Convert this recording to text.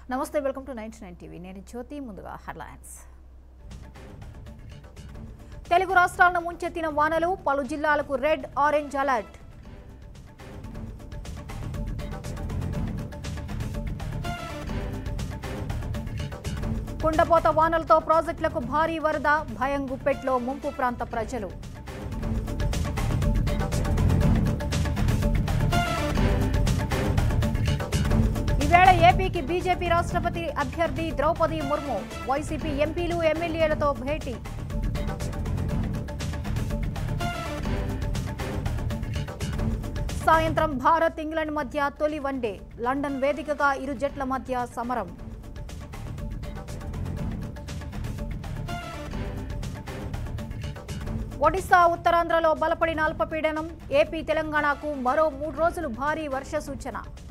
నమస్తే welcome to 99 TV నేను జ్యోతి ముందుగా హెడ్లైన్స్ తెలుగు రాష్ట్రాలను ముంచెత్తిన వానలు పలు జిల్లాలకు రెడ్ ఆరెంజ్ అలర్ట్ కుండపోత వానలతో ప్రాజెక్టులకు భారీ వరద భయం గుప్పెట్లో ముంపు ప్రాంత ప్రజలు ఈవేళ ఏపీకి బీజేపీ రాష్ట్రపతి అభ్యర్థి ద్రౌపది ముర్ము వైసీపీ ఎంపీలు ఎమ్మెల్యేలతో భేటీ సాయంత్రం భారత్ ఇంగ్లాండ్ మధ్య తొలి వన్డే లండన్ వేదికగా ఇరు జట్ల మధ్య సమరం ఒడిశా ఉత్తరాంధ్రలో బలపడిన అల్పపీడనం ఏపీ తెలంగాణకు మరో 3 రోజులు భారీ వర్ష సూచన